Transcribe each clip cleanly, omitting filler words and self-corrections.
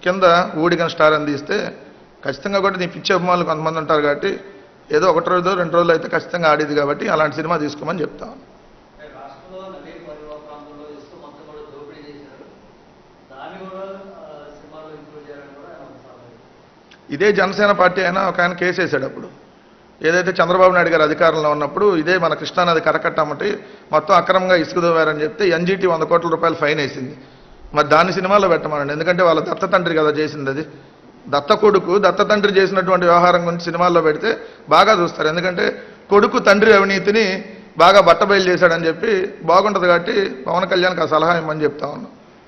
కింద ఊడిగన్ స్టార్ అని తీస్తే ఖచ్చితంగా కూడా నీ పిచ్చి అభిమానులు కొంతమంది ఉంటారు కాబట్టి ఏదో 1 రోజు 2 రోజులు అయితే ఖచ్చితంగా ఆడేది కాబట్టి అలాంటి సినిమా తీసుకోమని చెప్తాను. ఇదే జనసేన పార్టీ అయినా ఒక ఆయన కేసు వేసాడు. అప్పుడు ఏదైతే చంద్రబాబు నాయుడు గారు అధికారంలో ఉన్నప్పుడు ఇదే మన కృష్ణానది కరకట్టమ్మటి మొత్తం అక్రమంగా ఇసుక దోవారని చెప్తే ఎన్జీటీ 100 కోట్ల రూపాయలు ఫైన్ వేసింది. మరి దాన్ని సినిమాలో పెట్టమనండి, ఎందుకంటే వాళ్ళ దత్త తండ్రి కదా చేసింది. అది దత్త కొడుకు దత్త తండ్రి చేసినటువంటి వ్యవహారం గురించి సినిమాల్లో పెడితే బాగా చూస్తారు. ఎందుకంటే కొడుకు తండ్రి అవినీతిని బాగా బట్టబయలు చేశాడని చెప్పి బాగుంటుంది. కాబట్టి పవన్ కళ్యాణ్కి ఆ సలహా ఇమ్మని చెప్తా ఉన్నాం.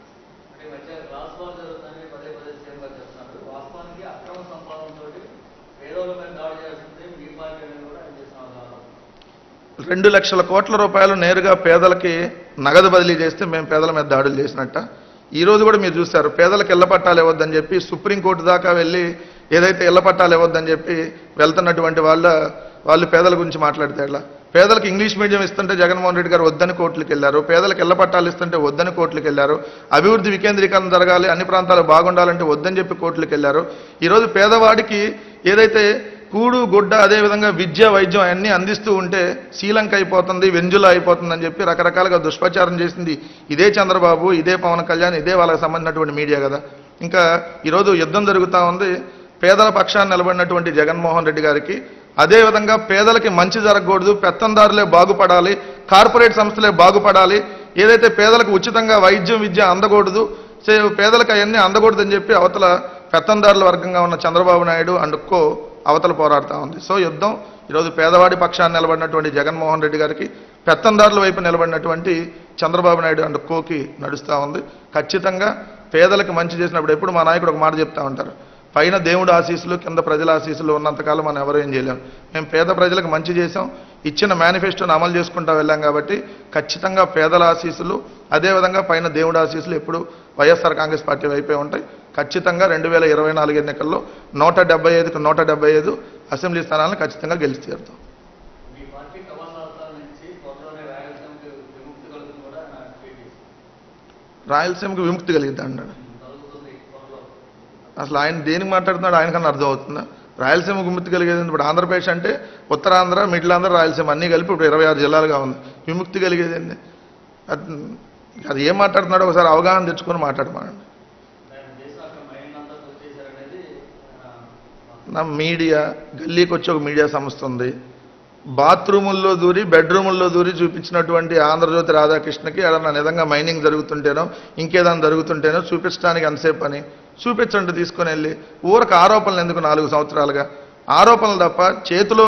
$2 లక్షల కోట్ల నేరుగా పేదలకి నగదు బదిలీ చేస్తే మేము పేదల మీద దాడులు చేసినట్ట. ఈరోజు కూడా మీరు చూశారు, పేదలకు ఇళ్ల పట్టాలు ఇవ్వద్దని చెప్పి సుప్రీంకోర్టు దాకా వెళ్ళి ఏదైతే ఇళ్ల పట్టాలు ఇవ్వద్దని చెప్పి వెళ్తున్నటువంటి వాళ్ళు పేదల గురించి మాట్లాడితే ఎట్లా? పేదలకు ఇంగ్లీష్ మీడియం ఇస్తుంటే జగన్మోహన్ రెడ్డి గారు వద్దని కోర్టులకు వెళ్ళారు. పేదలకు ఇళ్ల పట్టాలు ఇస్తుంటే వద్దని కోర్టులకు వెళ్ళారు. అభివృద్ధి వికేంద్రీకరణ జరగాలి, అన్ని ప్రాంతాలు బాగుండాలంటే వద్దని చెప్పి కోర్టులకు వెళ్ళారు. ఈరోజు పేదవాడికి ఏదైతే కూడు గుడ్డ అదేవిధంగా విద్య వైద్యం అన్నీ అందిస్తూ ఉంటే శ్రీలంక అయిపోతుంది, వెంజులా అయిపోతుందని చెప్పి రకరకాలుగా దుష్ప్రచారం చేసింది ఇదే చంద్రబాబు, ఇదే పవన్ కళ్యాణ్, ఇదే వాళ్ళకి సంబంధించినటువంటి మీడియా కదా. ఇంకా ఈరోజు యుద్ధం జరుగుతూ ఉంది. పేదల పక్షాన్ని నిలబడినటువంటి జగన్మోహన్ రెడ్డి గారికి అదేవిధంగా పేదలకి మంచి జరగకూడదు, పెత్తందారులే బాగుపడాలి, కార్పొరేట్ సంస్థలే బాగుపడాలి, ఏదైతే పేదలకు ఉచితంగా వైద్యం విద్య అందకూడదు, పేదలకు అవన్నీ అందకూడదని చెప్పి అవతల పెత్తందారుల వర్గంగా ఉన్న చంద్రబాబు నాయుడు అండుకో అవతల పోరాడుతూ ఉంది. సో యుద్ధం ఈరోజు పేదవాడి పక్షాన్ని నిలబడినటువంటి జగన్మోహన్ రెడ్డి గారికి పెత్తందారుల వైపు నిలబడినటువంటి చంద్రబాబు నాయుడు అండుకోకి నడుస్తూ ఉంది. ఖచ్చితంగా పేదలకు మంచి చేసినప్పుడు ఎప్పుడు మా నాయకుడు ఒక మాట చెప్తా ఉంటారు, పైన దేవుడు ఆశీస్సులు కింద ప్రజల ఆశీస్సులు ఉన్నంతకాలం మనం ఎవరు ఏం చేయలేం. మేము పేద ప్రజలకు మంచి చేసాం, ఇచ్చిన మేనిఫెస్టోని అమలు చేసుకుంటూ వెళ్ళాం కాబట్టి ఖచ్చితంగా పేదల ఆశీస్సులు అదేవిధంగా పైన దేవుడు ఆశీస్సులు ఎప్పుడు వైఎస్ఆర్ కాంగ్రెస్ పార్టీ వైపే ఉంటాయి. ఖచ్చితంగా 2024 ఎన్నికల్లో 175కు 175 అసెంబ్లీ స్థానాలను ఖచ్చితంగా గెలిచి తీరుతాం. రాయలసీమకు విముక్తి కలిగిద్దా అన్నాడు. అసలు ఆయన దేనికి మాట్లాడుతున్నాడు ఆయనకన్నా అర్థం అవుతుందా? రాయలసీమ విముక్తి కలిగేది ఇప్పుడు ఆంధ్రప్రదేశ్ అంటే ఉత్తరాంధ్ర, మిడిల్ ఆంధ్ర, రాయలసీమ అన్నీ కలిపి ఇప్పుడు 26 జిల్లాలుగా ఉంది. విముక్తి కలిగేది అది ఏం మాట్లాడుతున్నాడో ఒకసారి అవగాహన తెచ్చుకొని మాట్లాడమనండి. నా మీడియా గల్లీకి వచ్చి ఒక మీడియా సంస్థ ఉంది, బాత్రూముల్లో దూరి బెడ్రూముల్లో దూరి చూపించినటువంటి ఆంధ్రజ్యోతి రాధాకృష్ణకి ఏదన్నా నిజంగా మైనింగ్ జరుగుతుంటేనో ఇంకేదైనా జరుగుతుంటేనో చూపించడానికి ఎంతసేపు పని? చూపించండి తీసుకొని వెళ్ళి. ఊరకు ఆరోపణలు ఎందుకు 4 సంవత్సరాలుగా? ఆరోపణలు తప్ప చేతిలో